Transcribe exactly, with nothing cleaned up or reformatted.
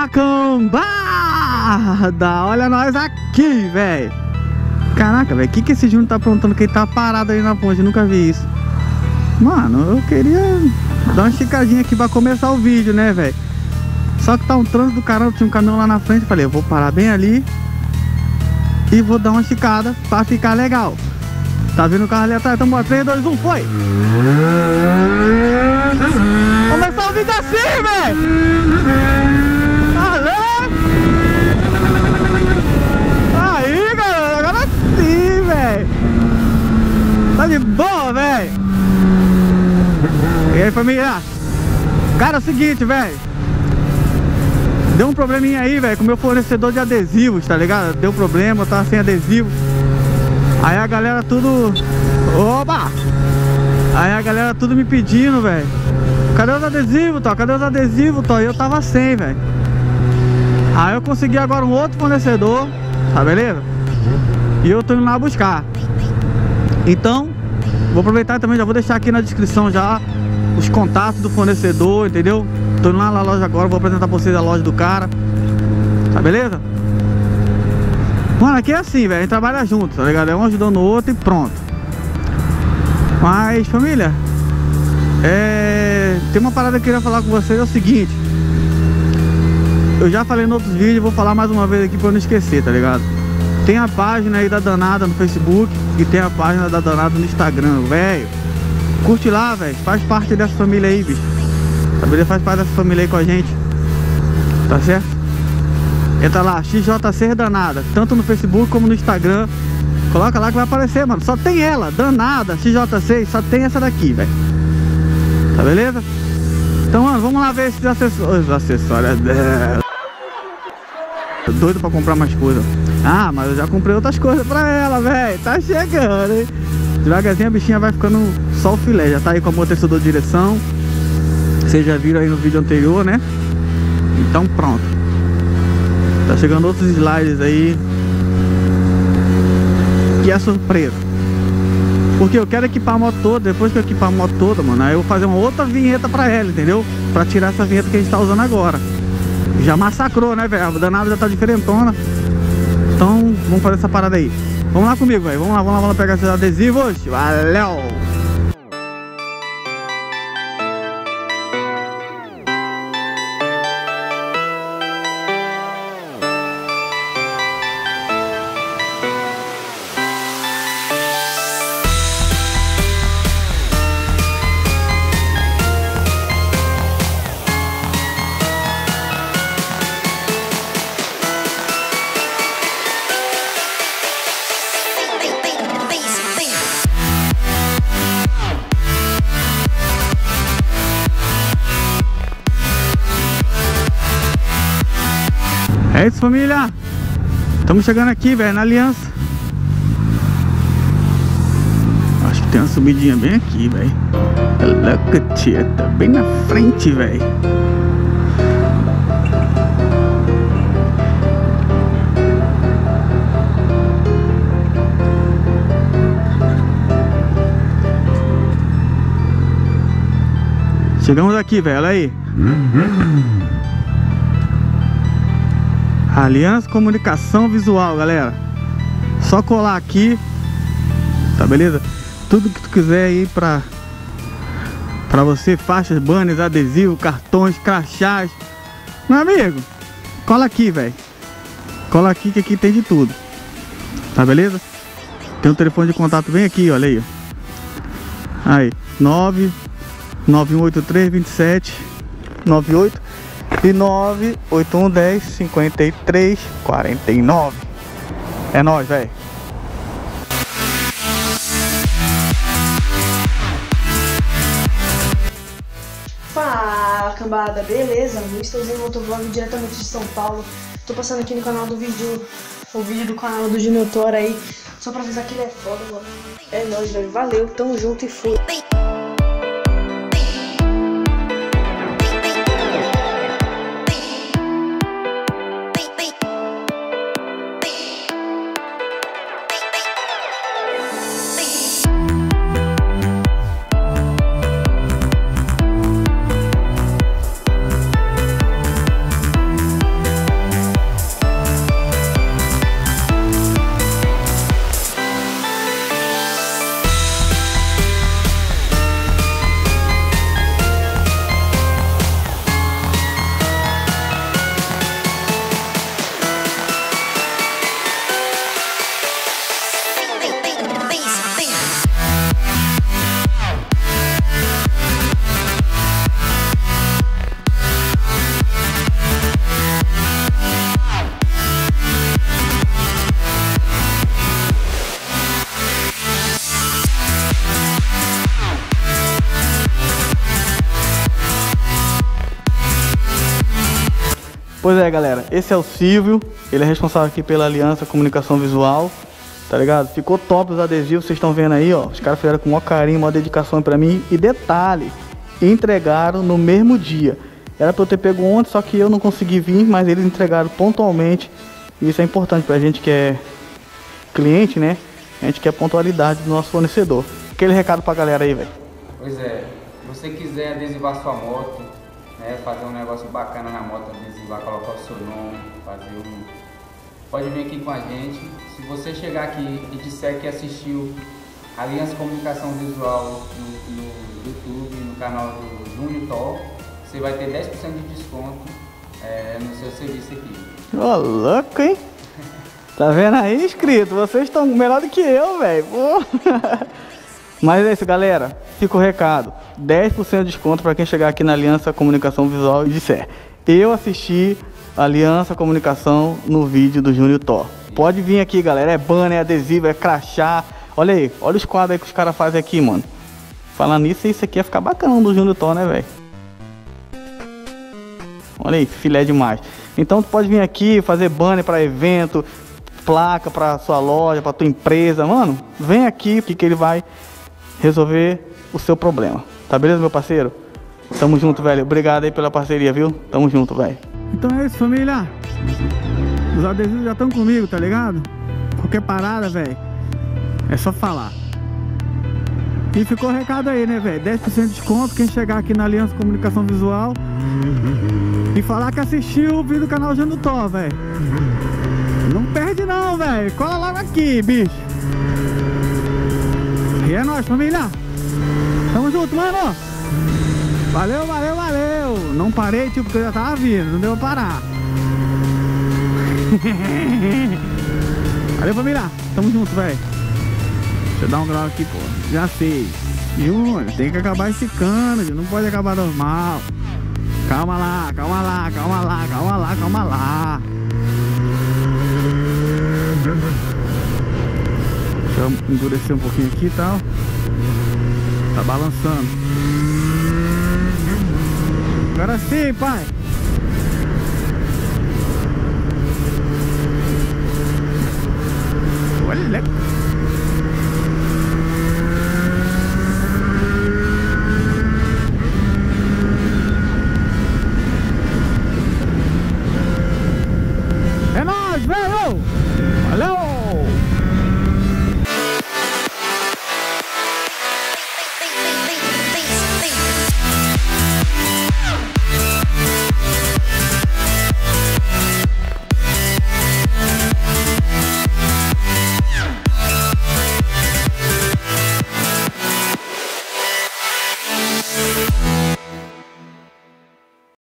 cambada! Olha nós aqui, velho. Caraca, velho, o que que esse Júnior tá aprontando que ele tá parado aí na ponte? Eu nunca vi isso. Mano, eu queria dar uma esticadinha aqui pra começar o vídeo, né, velho? Só que tá um trânsito do caramba, tinha um caminhão lá na frente. Falei, eu vou parar bem ali e vou dar uma esticada pra ficar legal. Tá vendo o carro ali atrás? Então bora, três, dois, um, foi! Começar o vídeo assim, velho! Alô? Aí, galera, agora sim, velho! Tá de boa, velho! E aí, família? Cara, é o seguinte, velho. Deu um probleminha aí, velho, com o meu fornecedor de adesivos, tá ligado? Deu problema, eu tava sem adesivo. Aí a galera tudo... Oba! Aí a galera tudo me pedindo, velho. Cadê os adesivos, Tó? Cadê os adesivos, Tó? E eu tava sem, velho. Aí eu consegui agora um outro fornecedor, tá beleza? E eu tô indo lá buscar. Então, vou aproveitar também, já vou deixar aqui na descrição já os contatos do fornecedor, entendeu? Tô indo lá na loja agora, vou apresentar pra vocês a loja do cara. Tá beleza? Mano, aqui é assim, velho, a gente trabalha junto, tá ligado? É um ajudando o outro e pronto. Mas, família, é... tem uma parada que eu queria falar com vocês, é o seguinte. Eu já falei em outros vídeos, vou falar mais uma vez aqui pra eu não esquecer, tá ligado? Tem a página aí da Danada no Facebook e tem a página da Danada no Instagram, velho. Curte lá, velho, faz parte dessa família aí, bicho. Tá beleza? Faz parte dessa família aí com a gente. Tá certo? Entra lá, X J C Danada, tanto no Facebook como no Instagram. Coloca lá que vai aparecer, mano. Só tem ela, Danada, X J C, só tem essa daqui, velho. Tá beleza? Então, mano, vamos lá ver esses acessórios. Os acessórios dela. Doido pra comprar mais coisas. Ah, mas eu já comprei outras coisas pra ela, velho. Tá chegando, hein? Devagarzinho a bichinha vai ficando só o filé. Já tá aí com o amortecedor de direção. Vocês já viram aí no vídeo anterior, né? Então pronto. Tá chegando outros slides aí, que é surpresa. Porque eu quero equipar a moto toda. Depois que eu equipar a moto toda, mano, aí eu vou fazer uma outra vinheta pra ela, entendeu? Pra tirar essa vinheta que a gente tá usando agora. Já massacrou, né, velho? A danada já tá diferentona. Então vamos fazer essa parada aí. Vamos lá comigo, velho. Vamos lá, vamos lá, vamos lá pegar esses adesivos. Valeu! É isso, família. Estamos chegando aqui, velho, na Aliança. Acho que tem uma subidinha bem aqui, velho. Louca, tia, tá bem na frente, velho. Chegamos aqui, velho, olha aí. Aliança Comunicação Visual, galera. Só colar aqui, tá beleza? Tudo que tu quiser aí pra Pra você, faixas, banners, adesivos, cartões, crachás. Meu amigo, cola aqui, velho. Cola aqui que aqui tem de tudo. Tá beleza? Tem um telefone de contato bem aqui, olha aí. Aí, nove nove um oito três dois sete nove oito e nove oito um um zero cinco três quatro nove. É nóis, velho. Fala, cambada, beleza? Mistãozinho Motovlog diretamente de São Paulo. Tô passando aqui no canal do vídeo, o vídeo do canal do Junior Thor aí, só pra avisar que ele é foda, mano. É nóis, velho. Valeu, tamo junto e fui. Pois é, galera, esse é o Silvio, ele é responsável aqui pela Aliança Comunicação Visual, tá ligado? Ficou top os adesivos, vocês estão vendo aí, ó. Os caras fizeram com o maior carinho, maior dedicação pra mim. E detalhe, entregaram no mesmo dia. Era pra eu ter pego ontem, só que eu não consegui vir, mas eles entregaram pontualmente. E isso é importante pra gente que é cliente, né? A gente quer pontualidade do nosso fornecedor. Aquele recado pra galera aí, velho. Pois é, se você quiser adesivar sua moto, né, fazer um negócio bacana na moto, adesivar, colocar o seu nome, fazer um... Pode vir aqui com a gente. Se você chegar aqui e disser que assistiu Aliança Comunicação Visual no, no YouTube, no canal do Júnior Tó, você vai ter dez por cento de desconto é, no seu serviço aqui. Ô, oh, louco, hein? Tá vendo aí, inscrito? Vocês estão melhor do que eu, velho. Mas é isso, galera. Fica o recado. dez por cento de desconto para quem chegar aqui na Aliança Comunicação Visual e disser: eu assisti Aliança Comunicação no vídeo do Júnior Tó. Pode vir aqui, galera. É banner, é adesivo, é crachá. Olha aí, olha os quadros aí que os caras fazem aqui, mano. Falando nisso, isso aqui ia ficar bacana do Júnior Tó, né, velho? Olha aí, filé demais. Então tu pode vir aqui fazer banner para evento, placa para sua loja, para tua empresa, mano. Vem aqui que ele vai resolver o seu problema. Tá beleza, meu parceiro? Tamo junto, velho. Obrigado aí pela parceria, viu? Tamo junto, velho. Então é isso, família. Os adesivos já estão comigo, tá ligado? Qualquer parada, velho, é só falar. E ficou o recado aí, né, velho? dez por cento de desconto quem chegar aqui na Aliança Comunicação Visual e falar que assistiu o vídeo do canal Júnior Tó, velho. Não perde não, velho. Cola logo aqui, bicho. E é nóis, família. Tamo junto, mano. Valeu, valeu, valeu. Não parei, tipo, porque eu já tava vindo. Não deu pra parar. Valeu, família. Tamo junto, velho. Deixa eu dar um grau aqui, pô. Já sei. Júnior, tem que acabar esticando. Não pode acabar normal. Calma lá, calma lá, calma lá, calma lá, calma lá. Deixa eu endurecer um pouquinho aqui e tal. Tá balançando. Agora sim, pai.